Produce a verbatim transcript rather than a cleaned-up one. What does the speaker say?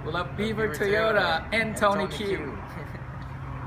What up, Beaver, Beaver Toyota, Toyota and Tony, and Tony Q. Q.